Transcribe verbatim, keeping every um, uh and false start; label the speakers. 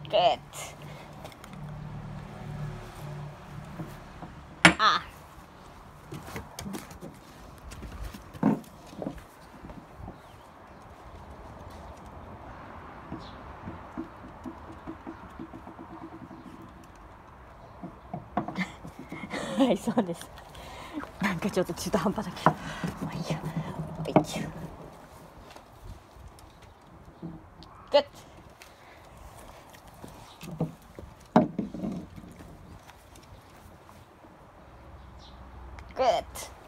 Speaker 1: Good. Ah.はい、そうです。なんかちょっと中途半端だけど、まあいいや。Good. Good.